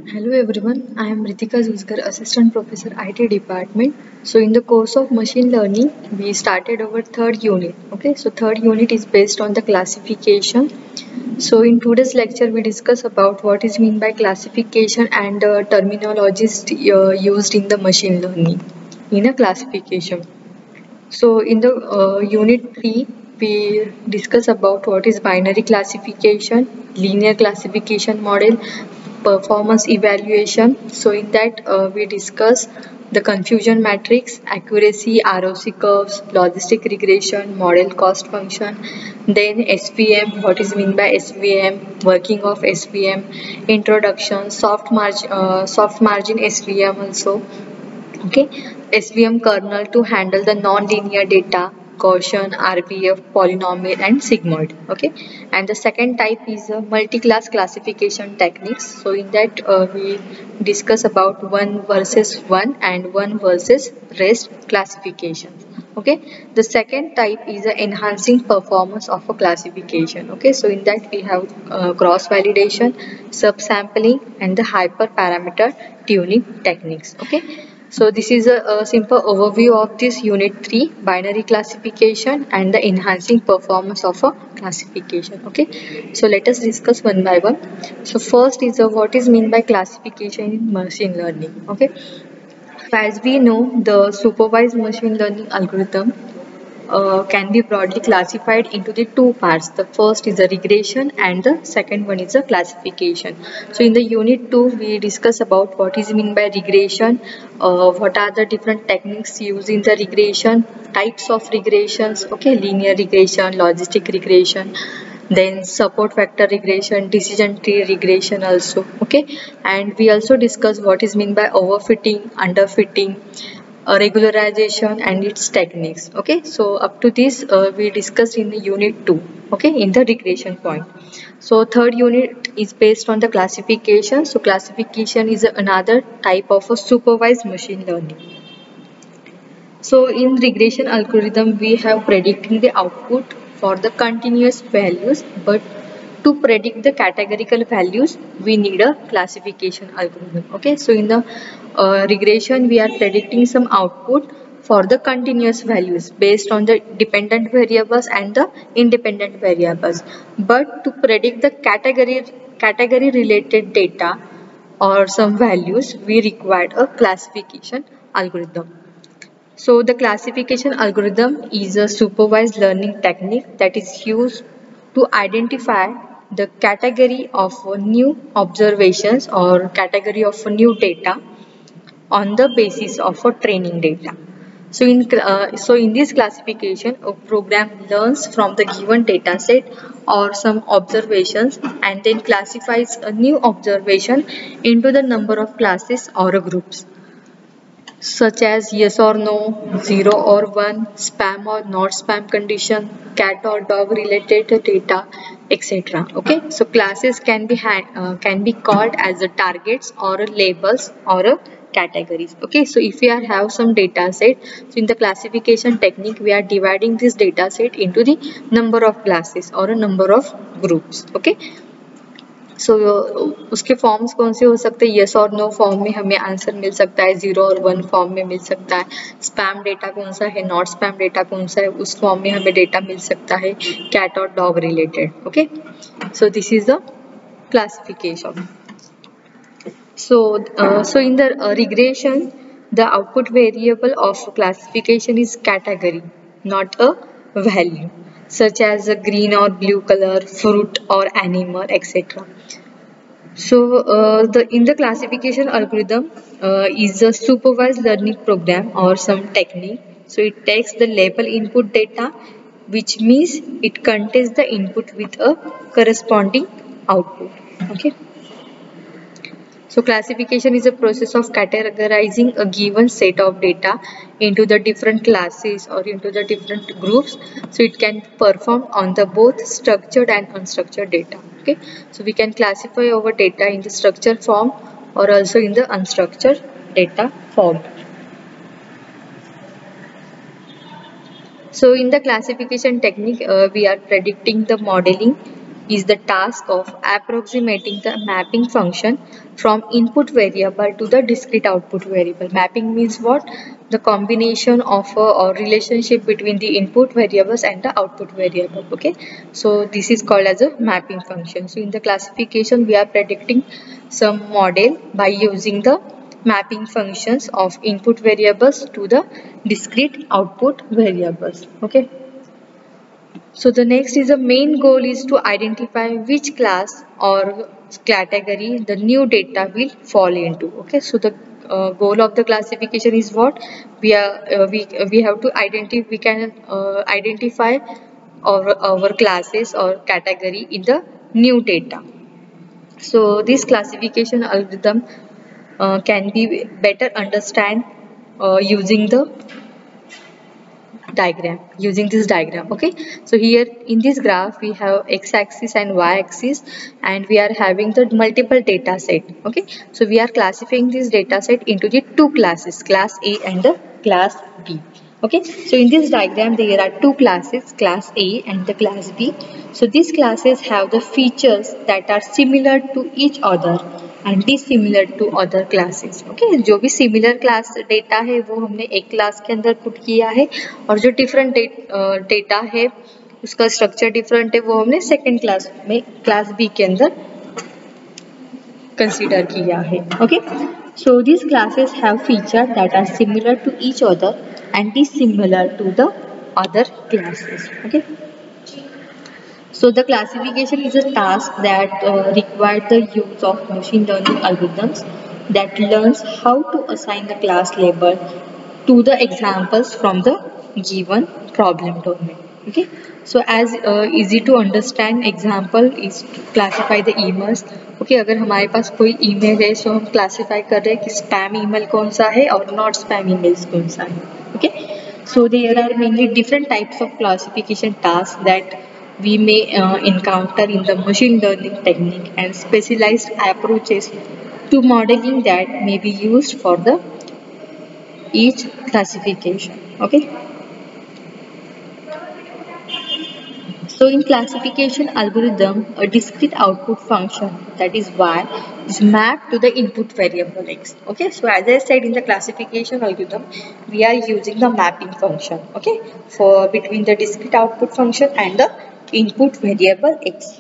Hello everyone, I am Ritika Zuzgar, Assistant Professor IT Department. So in the course of machine learning, we started our third unit. Okay, so third unit is based on the classification. So in today's lecture, we discuss about what is mean by classification and terminologies used in the machine learning in a classification. So in the unit 3, we discuss about what is binary classification, linear classification model, performance evaluation. So in that we discuss the confusion matrix, accuracy, ROC curves, logistic regression, model cost function, then SVM, what is mean by SVM, working of SVM, introduction, soft margin SVM also. Okay, SVM kernel to handle the non-linear data, Gaussian, RBF, polynomial and sigmoid. Okay, and the second type is multi-class classification techniques. So in that we discuss about one versus one and one versus rest classifications. Okay, the second type is enhancing performance of a classification. Okay, so in that we have cross validation, subsampling and the hyperparameter tuning techniques. Okay, so this is a simple overview of this unit 3 binary classification and the enhancing performance of a classification. Okay, so let us discuss one by one. So first is what is mean by classification in machine learning. Okay, so as we know, the supervised machine learning algorithm can be broadly classified into the two parts. The first is a regression and the second one is a classification. So in the unit 2 we discuss about what is mean by regression, what are the different techniques used in the regression, types of regressions, okay, linear regression, logistic regression, then support vector regression, decision tree regression also. Okay, and we also discuss what is mean by overfitting, underfitting, regularization and its techniques. Okay, so up to this we discussed in the unit 2. Okay, in the regression point. So third unit is based on the classification. So classification is another type of a supervised machine learning. So in regression algorithm, we have predicting the output for the continuous values, but to predict the categorical values, we need a classification algorithm. Okay, so in the regression, we are predicting some output for the continuous values based on the dependent variables and the independent variables. But to predict the category related data or some values, we required a classification algorithm. So the classification algorithm is a supervised learning technique that is used to identify the category of new observations or category of new data on the basis of a training data. So in this classification, a program learns from the given data set or some observations and then classifies a new observation into the number of classes or groups, such as yes or no, 0 or 1, spam or not spam condition, cat or dog related data, etc. Okay, so classes can be called as a targets or a labels or a categories. Okay, so if we have some data set, so in the classification technique we are dividing this data set into the number of classes or a number of groups. Okay, सो उसके forms कौन से हो सकते हैं? Yes और no form में हमें answer मिल सकता है, 0 और 1 फॉर्म में मिल सकता है, स्पैम डेटा कौन सा है, नॉट स्पैम डेटा कौन सा है, उस फॉर्म में हमें डेटा मिल सकता है, कैट और dog related. Okay, so this is the classification. So in the regression, the output variable of classification is category, not a value, such as a green or blue color, fruit or animal, etc. So in the classification algorithm is a supervised learning program or some technique. So it takes the label input data, which means it contains the input with a corresponding output. Okay. So classification is a process of categorizing a given set of data into the different classes or into the different groups. So it can perform on the both structured and unstructured data. Okay, so we can classify our data in the structured form or also in the unstructured data form. So in the classification technique, we are predicting the modeling is the task of approximating the mapping function from input variable to the discrete output variable. Mapping means what? The combination of or relationship between the input variables and the output variable. Okay, so this is called as a mapping function. So in the classification, we are predicting some model by using the mapping functions of input variables to the discrete output variables. Okay. So the next is the main goal is to identify which class or category the new data will fall into. Okay, so the goal of the classification is what? We have to identify, we can identify our classes or category in the new data. So this classification algorithm can be better understand using the diagram, using this diagram. Okay, so here in this graph we have x-axis and y-axis, and we are having the multiple data set. Okay, so we are classifying this data set into the two classes, class A and the class B. Okay, so in this diagram there are two classes, class A and the class B. So these classes have the features that are similar to each other and dissimilar to other classes. Okay, जो भी similar class data है वो हमने एक class के अंदर put किया है, और जो different data है उसका structure different है वो हमने second class में class B के अंदर consider किया है. Okay, so these classes have features that are similar to each other and dissimilar to the other classes. Okay. So the classification is a task that requires the use of machine learning algorithms that learns how to assign the class label to the examples from the given problem domain. Okay. So as easy to understand example is to classify the emails. Okay, अगर हमारे पास कोई email है तो हम classify कर रहे हैं कि spam email कौन सा है और not spam emails कौन सा है. Okay. So there are mainly different types of classification tasks that we may encounter in the machine learning technique, and specialized approaches to modeling that may be used for the each classification. Okay. So in classification algorithm, a discrete output function, that is y, is mapped to the input variable x. Okay, so as I said, in the classification algorithm, we are using the mapping function. Okay, for between the discrete output function and the input variable x.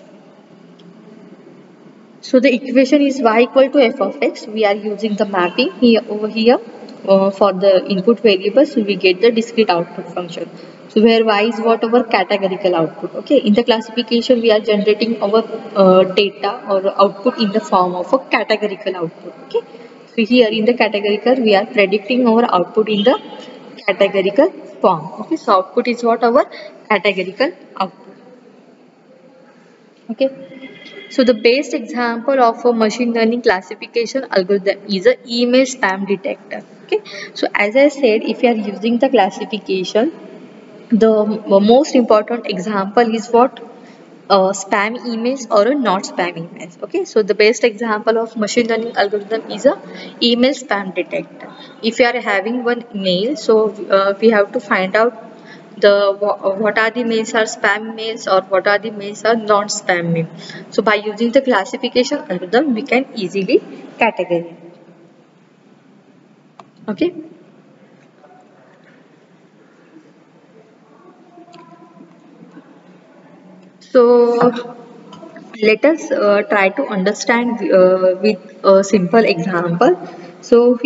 So the equation is y equal to f of x. We are using the mapping here over here for the input variable, so we get the discrete output function. So where y is what? Our categorical output. Okay, in the classification we are generating our data or output in the form of a categorical output. Okay, so here in the categorical we are predicting our output in the categorical form. Okay, so output is what? Our categorical output. Okay, so the best example of a machine learning classification algorithm is a email spam detector. Okay, so as I said, if you are using the classification, the most important example is what? Spam emails or a not spam emails. Okay, so the best example of machine learning algorithm is a email spam detector. If you are having one mail, so we have to find out the what are the mails are spam mails or what are the mails are non spam mails. So by using the classification algorithm, we can easily categorize. Okay. So let us try to understand with a simple example. So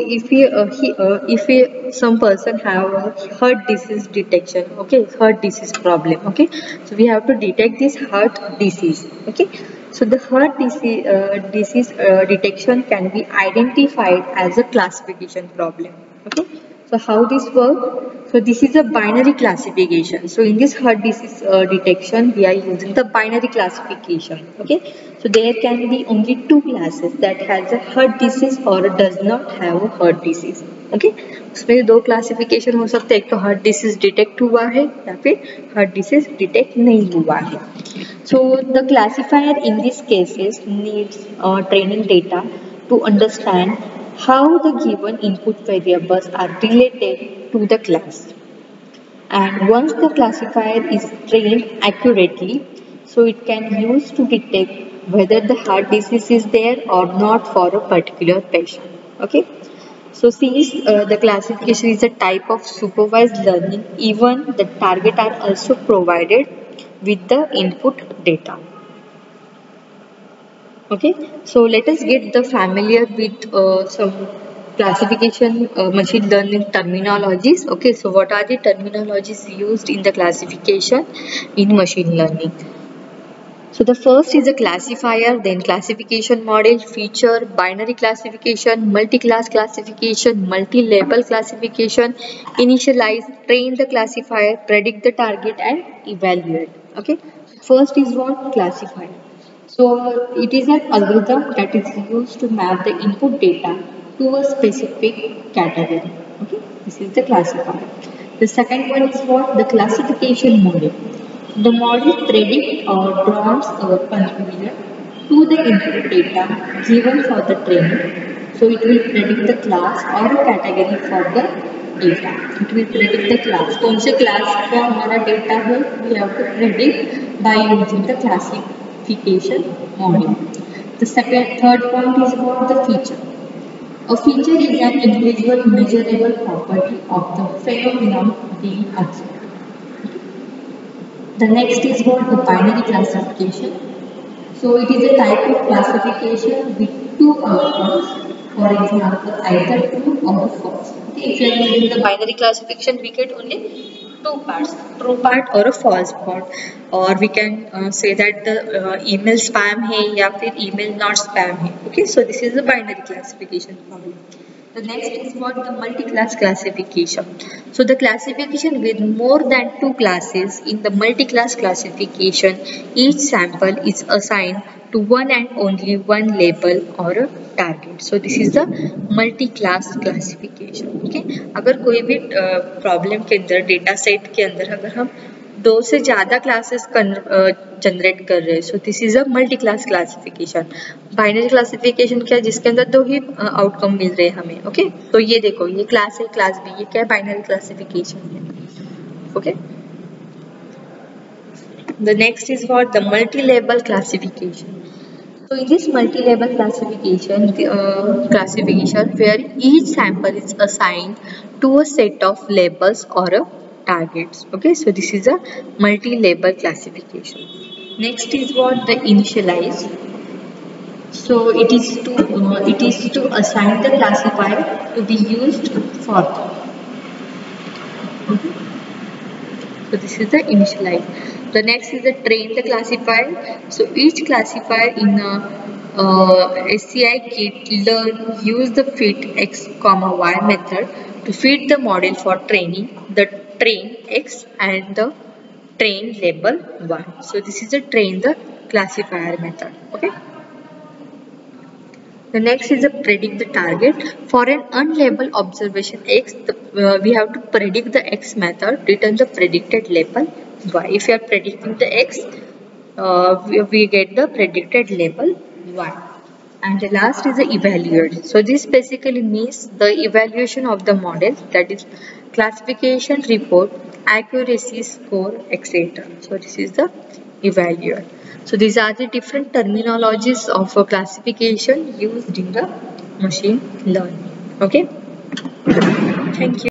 if some person have a heart disease detection, okay, heart disease problem, okay, so we have to detect this heart disease. Okay, so the heart disease detection can be identified as a classification problem. Okay, so how this works? So this is a binary classification. So in this heart disease detection, we are using the binary classification. Okay, so there can be only two classes, that has a heart disease or does not have a heart disease. Okay, उसमें दो classification हो सकते हैं, एक तो heart disease detect हुआ है या फिर हार्ट डिसीज डिटेक्ट नहीं हुआ है. So the classifier in these cases needs training data to understand how the given input variables are related to the class. And once the classifier is trained accurately, So it can use to detect whether the heart disease is there or not for a particular patient. Okay. So since the classification is a type of supervised learning, even the target are also provided with the input data. Okay, so let us get the familiar with some classification machine learning terminologies. Okay, so what are the terminologies used in the classification in machine learning? So the first is a classifier, then classification model, feature, binary classification, multi-class classification, multi-label classification, initialize, train the classifier, predict the target and evaluate. Okay, first is what? Classifier. So it is an algorithm that is used to map the input data to a specific category. Okay, this is the classifier. The second one is what? The classification model. The model predicts or draws a conclusion to the input data given for the training. So it will predict the class or a category for the data. It will predict the class. कौन से class का हमारा data है? We have to predict by using the classification model. Third point is about the feature. A feature is an individual measurable property of the phenomenon being observed. The next is what? The binary classification. So it is a type of classification with two outcomes. For example, either true or false. Okay, if you are using the binary classification, we get only two parts, true part or a false part. Or we can say that the email spam है या फिर email not spam है. Okay, so this is the binary classification problem. The next is what? The multi-class classification. So the classification with more than two classes. In the multi-class classification, each sample is assigned to one and only one label or a target. So this is the multi-class classification. Okay, अगर कोई भी problem के अंदर data set के अंदर अगर हम दो से ज़्यादा क्लासेस जनरेट कर रहे हैं, so this is a multi class classification. Binary classification क्या है? जिसके अंदर दो ही आउटकम मिल रहे हैं हमें. ओके, तो ये देखो, ये क्लास है, क्लास बी, ये क्या है? बाइनरी क्लासिफिकेशन है. Okay, the next is what? The multi label classification. So in this multi-label classification, where each sample is assigned to a set of labels or a targets. Okay, so this is a multi-label classification. Next is what? The initialize. So it is to assign the classifier to be used for. So this is the initialize. The next is the train the classifier. So each classifier in a SCI kit use the fit x comma y method to feed the model for training the train x and the train label y. So this is the train the classifier method. Okay. The next is a predict the target. For an unlabeled observation x, we have to predict the x method, return the predicted label y. If you are predicting the x, we get the predicted label y. And the last is the evaluate. So this basically means the evaluation of the model, that is classification report, accuracy score, etc. So this is the evaluate. So these are the different terminologies of a classification used in the machine learning. Okay. Thank you.